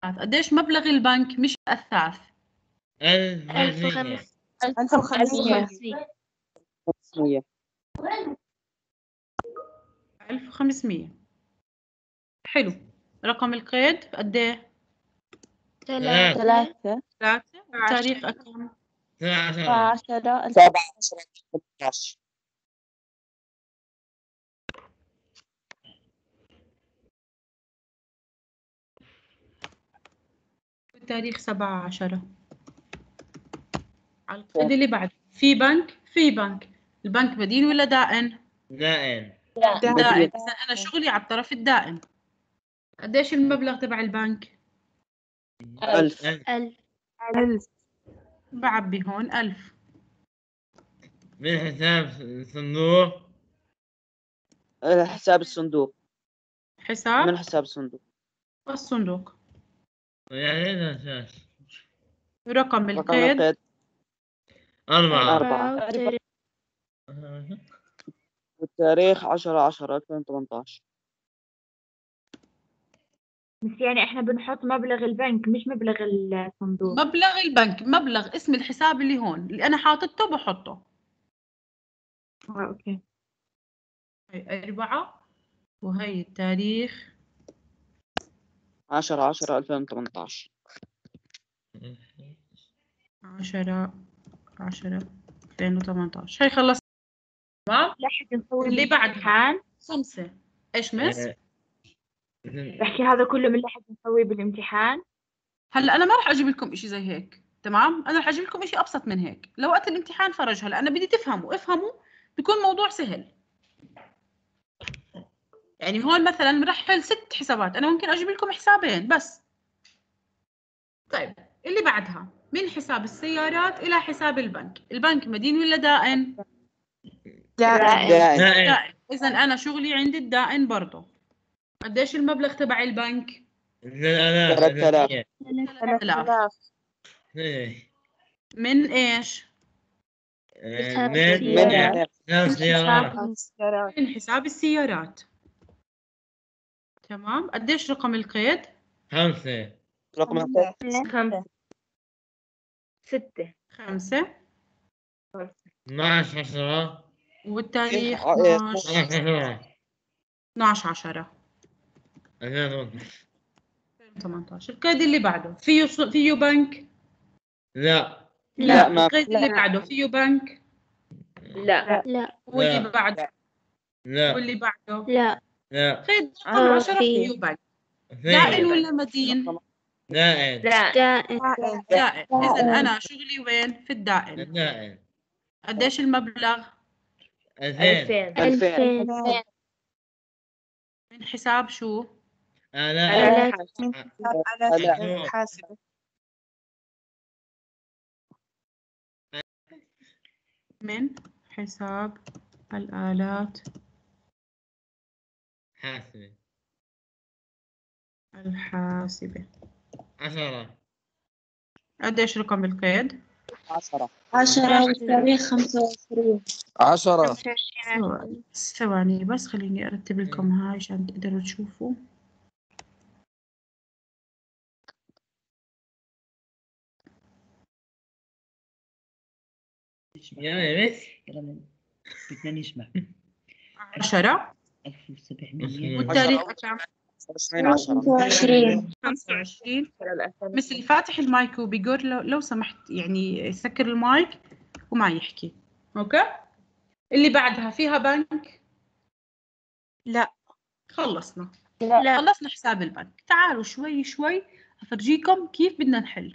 قديش مبلغ البنك مش الأثاث؟ 1500. 1500. حلو. رقم القيد قد ايه؟ 3. تاريخ كم؟ 17. تاريخ 17. على القيد اللي بعد في بنك البنك مدين ولا دائن؟ دائن. إذا أنا شغلي على الطرف الدائن. قديش المبلغ تبع البنك؟ 1000. بعبي هون 1000 من حساب الصندوق. حساب الصندوق. حساب من حساب الصندوق. الصندوق. يعني الأساس. رقم رقم القيد القيد 4. 4. والتاريخ 10/10/2018. بس يعني احنا بنحط مبلغ البنك مش مبلغ الصندوق. مبلغ البنك، مبلغ اسم الحساب اللي هون اللي أنا حاطته بحطه. اوكي. هي 4 وهي التاريخ 10/10/2018. 10/10/2018. هي خلص. تمام. لحق نسوي اللي بعد بالامتحان. 5. ايش مس؟ بحكي هذا كله من لحق نسويه بالامتحان. هلا انا ما راح اجيب لكم شيء زي هيك، تمام؟ انا راح اجيب لكم شيء ابسط من هيك، لو وقت الامتحان فرج. هلا انا بدي افهموا بيكون موضوع سهل. يعني هون مثلا مرحل 6 حسابات، انا ممكن اجيب لكم حسابين بس. طيب اللي بعدها من حساب السيارات الى حساب البنك. البنك مدين ولا دائن؟ دائن. اذا انا شغلي عند الدائن برضه. قديش المبلغ تبع البنك؟ 3000. 3000. من ايش؟ من حساب السيارات. تمام. قديش رقم القيد؟ 5. رقم القيد 6. 5. 12/10. والتاريخ 12/10. 12/10/2018. القيد اللي بعده فيه بنك؟ لا. ما القيد اللي بعده فيه بنك؟ لا. واللي بعده؟ لا. واللي بعده؟ لا. قيد رقم 10 فيه بنك. دائن ولا مدين؟ دائن. دائن. إذا أنا شغلي وين؟ في الدائن. دائن. قديش المبلغ؟ 2000. من حساب شو؟ آلاف. حاسبة. من حساب الآلات الحاسبة. 10. قديش رقم القيد؟ 10. والتاريخ 25. 10. ثواني بس خليني أرتب لكم هاي عشان تقدروا تشوفوا. يا بس بدنا نسمع. 10 1700. والتاريخ كم؟ 25. 25. مثل فاتح المايك وبيقول لو سمحت يعني سكر المايك وما يحكي. اوكي. اللي بعدها فيها بنك؟ لا. خلصنا. خلصنا حساب البنك. تعالوا شوي شوي أفرجيكم كيف بدنا نحل.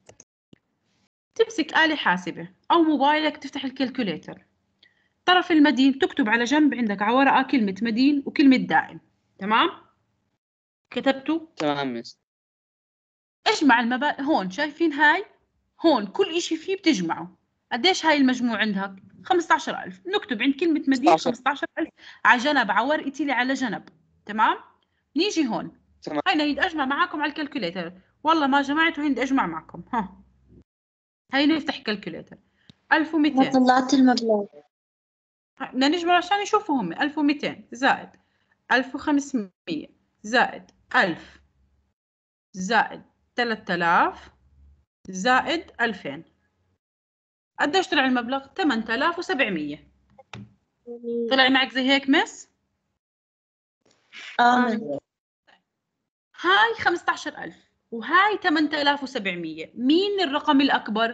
تمسك آلة حاسبة أو موبايلك تفتح الكالكوليتر. طرف المدين تكتب على جنب عندك على ورقة كلمة مدين وكلمة دائن. تمام؟ كتبتوا؟ تمام مس. اجمع المبالغ هون. شايفين هاي؟ هون كل إشي فيه بتجمعه. قديش هاي المجموع عندك؟ 15000. نكتب عند كلمة مدين 15000 على جنب على ورقتي اللي على جنب. تمام؟ نيجي هون. تمام. هاي بدي أجمع معاكم على الكالكوليتر. والله ما جمعت وهندي أجمع معكم. ها. هاي نفتح كالكوليتر. 1200. طلعت المبلغ. بدنا نجمع عشان يشوفوا هم. 1200 زائد 1500 زائد 1000 زائد 3000 زائد 2000 قديش طلع المبلغ؟ 8700. طلع معك زي هيك مس؟ آمن. هاي 15000 وهاي 8700. مين الرقم الأكبر؟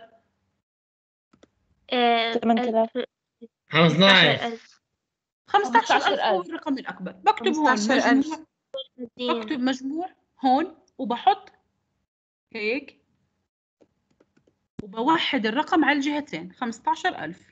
8000. 15. 15000 هو الرقم الأكبر. بكتب هون 15,000. مجموع، بكتب مجموع هون وبحط هيك وبوحد الرقم على الجهتين 15000.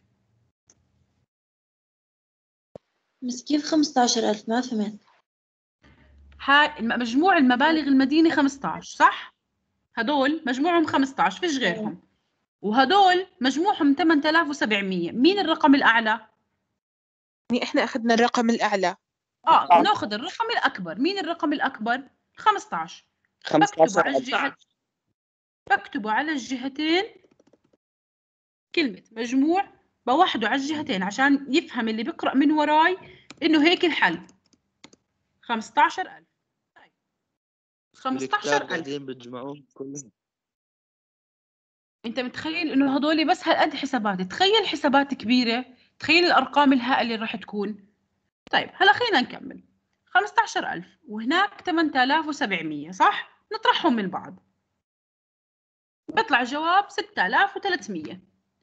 بس كيف 15,000؟ ما فهمت. هاي مجموع المبالغ المدينة 15 صح؟ هدول مجموعهم 15 فيش غيرهم، وهدول مجموعهم 8700. مين الرقم الأعلى؟ يعني إحنا أخذنا الرقم الأعلى. ناخذ الرقم الأكبر. مين الرقم الأكبر؟ 15. بكتبه على الجهتين كلمة مجموع، بوحده على الجهتين عشان يفهم اللي بيقرأ من وراي إنه هيك الحل. 15,000. 15,000 قاعدين بتجمعوهم كلهم. انت متخيل انه هذول بس هالقد حسابات؟ تخيل حسابات كبيرة، تخيل الارقام الهائلة اللي راح تكون. طيب هلا خلينا نكمل. 15,000 وهناك 8700 صح؟ نطرحهم من بعض بيطلع جواب 6300.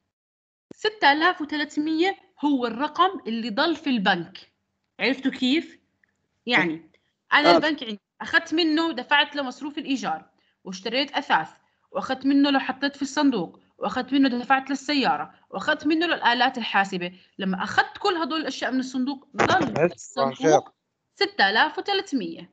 6300 هو الرقم اللي ضل في البنك. عرفتوا كيف؟ يعني انا البنك عندي اخذت منه، دفعت له مصروف الايجار واشتريت اثاث، واخذت منه لو حطيت في الصندوق، واخذت منه دفعت للسياره، واخذت منه للالات الحاسبه. لما اخذت كل هدول الاشياء من الصندوق ضل في الصندوق 6300.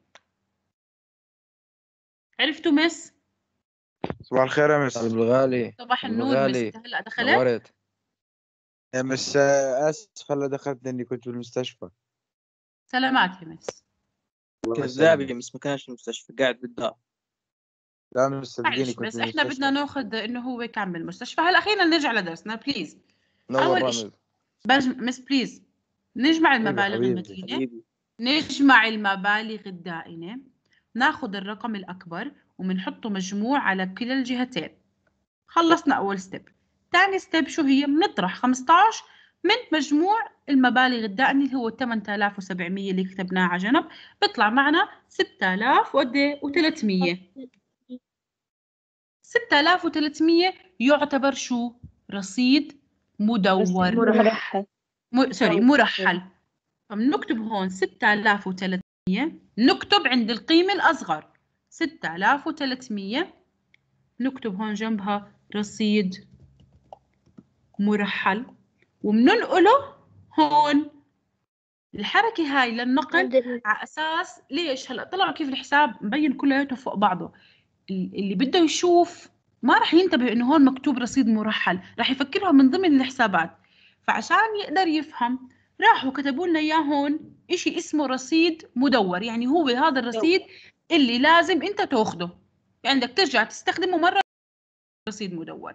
عرفتوا مس؟ صباح الخير يا مس. الغالي. صباح النور مس. انت هلا دخلت؟ نورت يا مس اسف هلا دخلت لاني كنت بالمستشفى. سلامات يا مس. كذاب يا مس، ما كانش في المستشفى، قاعد بالدار. لا مس صدقيني معلش كنت بس بالمستشفى. احنا بدنا ناخذ انه هو كان بالمستشفى. هلا خلينا نرجع لدرسنا بليز. نور اول شيء مس بليز نجمع المبالغ المدينة، نجمع المبالغ الدائنة، ناخذ الرقم الأكبر وبنحطه مجموع على كلا الجهتين. خلصنا أول ستيب. ثاني ستيب شو هي؟ بنطرح 15 من مجموع المبالغ الدائنة اللي هو 8700 اللي كتبناه على جنب، بيطلع معنا 6300. 6300 يعتبر شو؟ رصيد مدور. مرحل. مرحل. فبنكتب هون 6300، نكتب عند القيمة الأصغر 6300، نكتب هون جنبها رصيد مرحل، وبننقله هون. الحركة هاي للنقل على أساس ليش؟ هلأ طلعوا كيف الحساب مبين كلياته فوق بعضه. اللي بده يشوف ما راح ينتبه إنه هون مكتوب رصيد مرحل، راح يفكرها من ضمن الحسابات. فعشان يقدر يفهم راحوا كتبوا لنا إياه هون إشي اسمه رصيد مدور. يعني هو هذا الرصيد اللي لازم أنت تأخذه، يعني بدك ترجع تستخدمه مرة. رصيد مدور.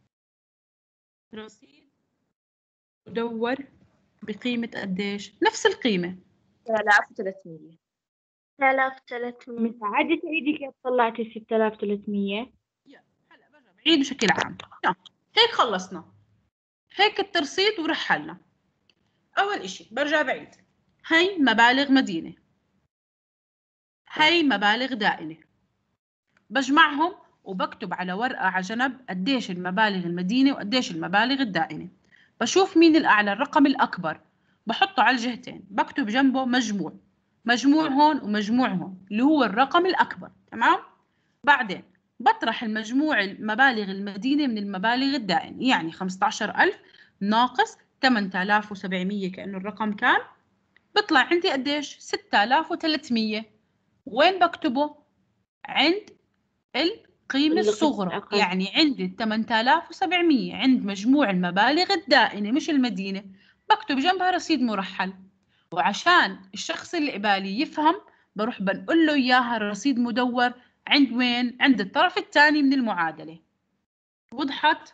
رصيد مدور بقيمة قديش؟ نفس القيمة 3300. 3300. عادي تعيدي كيف طلعتي 6300؟ هلا برجع بعيد بشكل عام. هيك خلصنا، هيك الترصيد ورحلنا. أول إشي برجع بعيد، هي مبالغ مدينة، هي مبالغ دائنة. بجمعهم وبكتب على ورقة على جنب قديش المبالغ المدينة وقديش المبالغ الدائنة. بشوف مين الأعلى، الرقم الأكبر بحطه على الجهتين، بكتب جنبه مجموع، مجموع هون ومجموع هون اللي هو الرقم الأكبر. تمام؟ بعدين بطرح المجموع المبالغ المدينة من المبالغ الدائنة، يعني 15,000 ناقص 8700 كأنه الرقم كان، بطلع عندي قديش؟ 6300. وين بكتبه؟ عند القيمة الصغرى، يعني عند 8700 عند مجموع المبالغ الدائنة مش المدينة، بكتب جنبها رصيد مرحل. وعشان الشخص اللي قبالي يفهم بروح بنقول له إياها رصيد مدور عند وين؟ عند الطرف الثاني من المعادلة. وضحت؟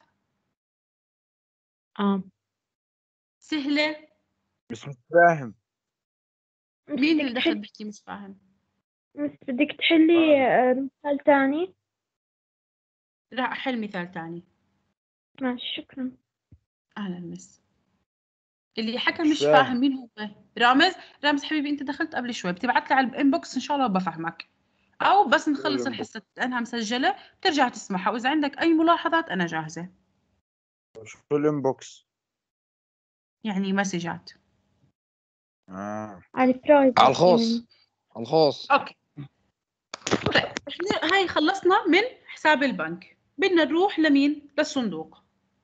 سهلة؟ بس مش فاهم. مين اللي دخل بحكي مش فاهم؟ بس بدك تحلي مثال تاني؟ راح أحل مثال تاني. ماشي شكرا. أهلا مس. اللي حكى مش مش فاهم. فاهم مين هو رامز حبيبي، أنت دخلت قبل شوي، بتبعت لي على الإنبوكس إن شاء الله بفهمك، أو بس نخلص الحصة أنها مسجلة بترجع تسمعها، وإذا عندك أي ملاحظات أنا جاهزة. شو الانبوكس؟ يعني مسجات. على البرايفت على الخاص. يعني. على الخاص. أوكي. طيب إحنا هاي خلصنا من حساب البنك، بدنا نروح لمين؟ للصندوق.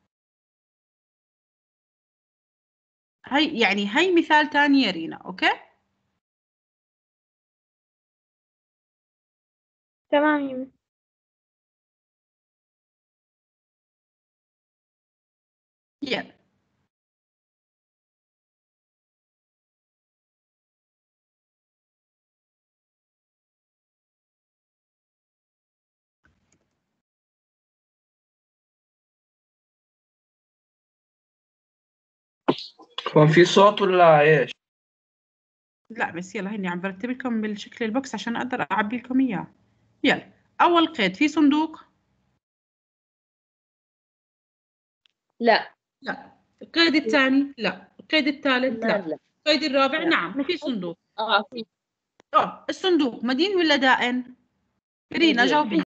هاي مثال تاني يا رينا. أوكي. تمام يا مس. يلا. هو في صوت ولا ايش؟ لا بس يلا هني عم برتب لكم بالشكل البوكس عشان اقدر اعبي لكم اياه. يلا اول قيد في صندوق. لا لا. القيد الثاني لا. القيد الثالث لا. لا القيد الرابع لا. نعم في صندوق. في الصندوق مدين ولا دائن؟ رينا مدين. جاوبي.